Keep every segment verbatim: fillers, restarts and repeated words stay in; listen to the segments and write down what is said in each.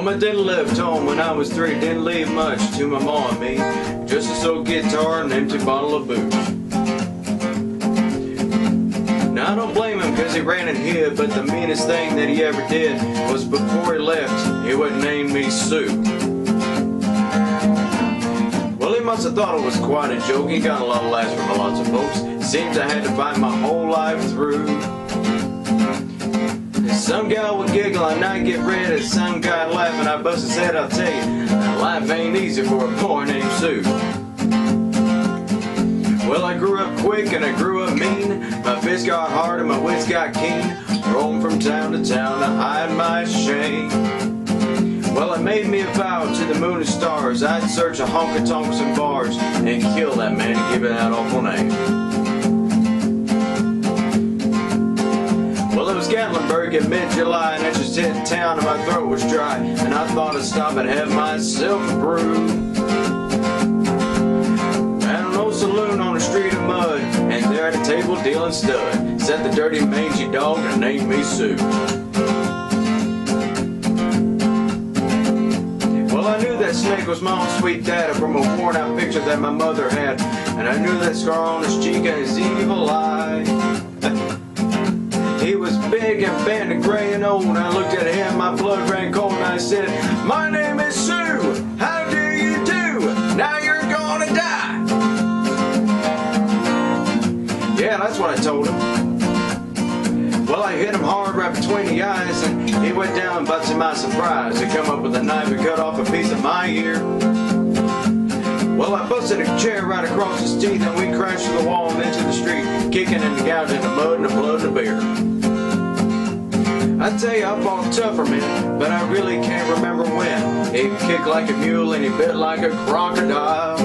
Mama didn't left home when I was three, didn't leave much to my ma and me, just a soul guitar and an empty bottle of booze. Now I don't blame him cause he ran and hid, but the meanest thing that he ever did was before he left, he wouldn't name me Sue. Well, he must have thought it was quite a joke. He got a lot of laughs from lots of folks. Seems I had to fight my whole life through. Some guy would giggle and I'd get red, and some guy laugh and I bust his head. I'll tell you, life ain't easy for a boy named Sue. Well, I grew up quick and I grew up mean. My fists got hard and my wits got keen. Roamed from town to town to hide my shame. Well, I made me a vow to the moon and stars. I'd search a honky-tonks and bars and kill that man and give it that awful name. Well, it was Gatlinburg in mid-July, and I just hit town and my throat was dry, and I thought I'd stop and have myself a brew. At an old saloon on a street of mud, and there at a table dealing stud, sat the dirty mangy dog and named me Sue. Well, I knew that snake was my own sweet daddy from a worn out picture that my mother had, and I knew that scar on his cheek and his evil eye. He was big and bent and gray and old, and I looked at him, my blood ran cold, and I said, "My name is Sue, how do you do? Now you're gonna die." Yeah, that's what I told him. Well, I hit him hard right between the eyes, and he went down, but to my surprise, he come up with a knife and cut off a piece of my ear. Well, I busted a chair right across his teeth, and we crashed to the wall and into the street, kicking and gouging the mud and the blood and the beer. I tell you, I fought tougher men, but I really can't remember when. He kicked like a mule and he bit like a crocodile.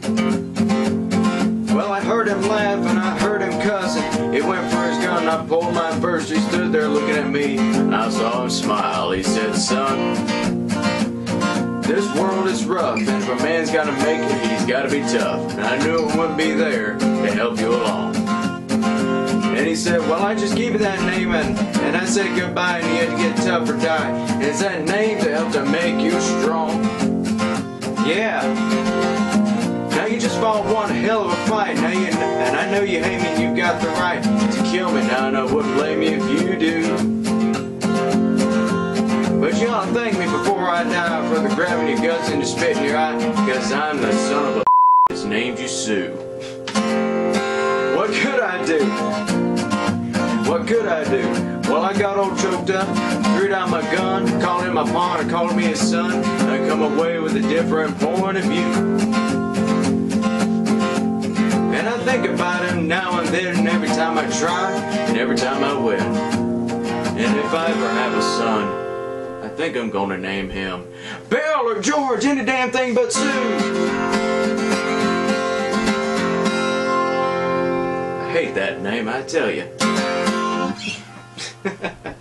Well, I heard him laugh and I heard him cussing. He went for his gun and I pulled mine first. He stood there looking at me and I saw him smile. He said, "Son, this world is rough, and if a man's gotta make it, he's gotta be tough." And I knew it wouldn't be there to help you along. And he said, "Well, I just gave you that name, and, and I said goodbye, and you had to get tough or die. And it's that name to help to make you strong." Yeah. Now you just fought one hell of a fight. Now you, and I know you hate me, and you've got the right to kill me. Now I wouldn't blame you if you do. But you ought to thank me before I die for the grabbing your guts and the spit in your eye, because I'm the son of a that's named you Sue. What could I do? What could I do? Well, I got all choked up, threw down my gun, called him my pawn, and called me his son, and I come away with a different point of view. And I think about him now and then, and every time I try, and every time I win. And if I ever have a son, I think I'm gonna name him Bill or George, any damn thing but Sue. I hate that name, I tell you.